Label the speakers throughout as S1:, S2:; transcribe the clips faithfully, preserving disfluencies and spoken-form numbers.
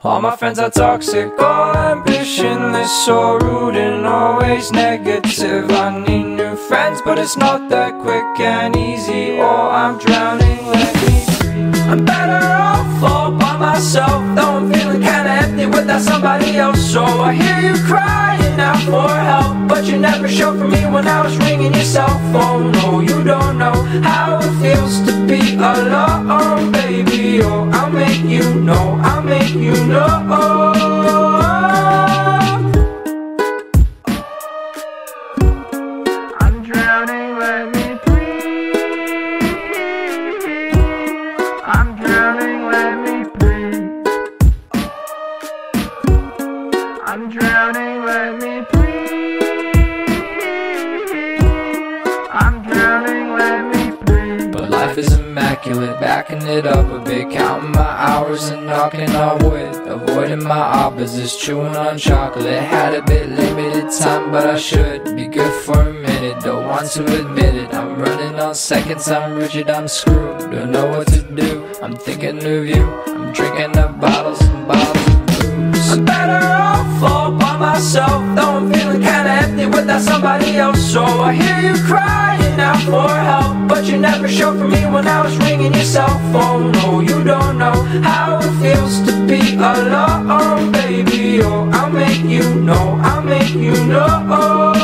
S1: All my friends are toxic, all ambitionless, so rude and always negative. I need new friends, but it's not that quick and easy. Oh, I'm drowning, let me breathe. I'm better off all by myself, though I'm feeling kinda empty without somebody else. So I hear you crying out for help, but you never showed for me when I was ringing your cell phone. No, you don't know how it feels to be alone, baby. Oh, I'll make you know, I'll make you know. I'm drowning, let me breathe. I'm drowning, let me breathe. I'm drowning, let me breathe. I'm drowning, let me breathe. But life is immaculate, backing it up a bit, counting my hours and knocking on wood, avoiding my opposites, chewing on chocolate. Had a bit limited time, but I should be good for a minute. Don't want to admit it, I'm running on seconds, I'm rigid, I'm screwed. Don't know what to do, I'm thinking of you. I'm drinking up bottles and bottles of booze. I'm better off all by myself, though I'm feeling kinda empty without somebody else. So I hear you crying out for help, but you never showed for me when I was ringing your cell phone. No, you don't know how it feels to be alone, baby. Oh, I'll make you know, I'll make you know.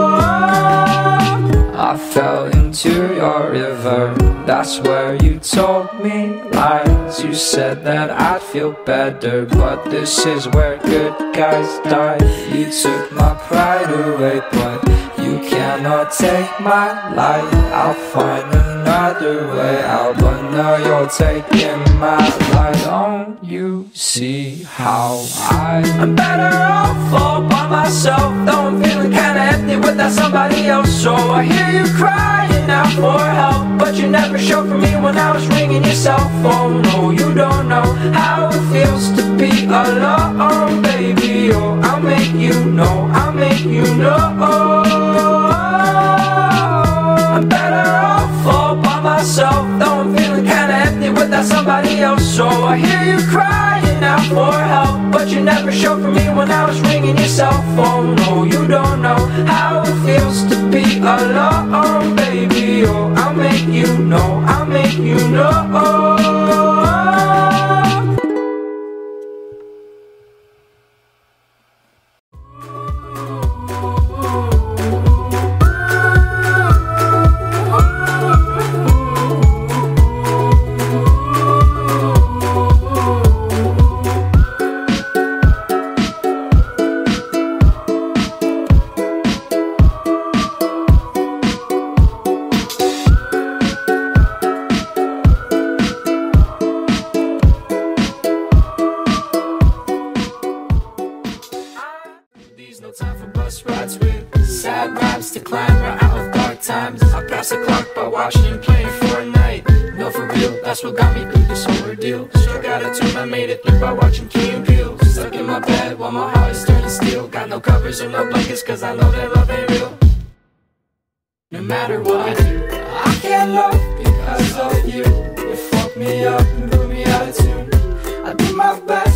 S1: I fell into your river, that's where you told me lies. You said that I'd feel better, but this is where good guys die. You took my pride away, but you cannot take my life. I'll find another way out, but now you're taking my life. Don't you see how I I'm better off all by myself, though I'm feeling kinda empty without somebody else. So I hear you crying out for help, but you never showed for me when I was ringing your cell phone. No, you don't know how it feels to be alone, baby. Oh, I'll make you know, I'll make you know. I'm better off all by myself, though I'm feeling kinda empty without somebody else. So I hear you crying out for help, but you never showed for me when I was ringing your cell phone. No, you don't know how it feels to be alone, baby. Oh, I'll make you know, I'll make you know. No time for bus rides with sad rhymes to climb right out of dark times. I pass the clock by watching you playing Fortnite. No, for real, that's what got me through this whole ordeal. Struck out a tune, I made it through by watching Key and Peele. Stuck in my bed while my heart is turning steel. Got no covers or no blankets, cause I know that love ain't real. No matter what I do, I can't love because of you. You fucked me up and put me out of tune. I do my best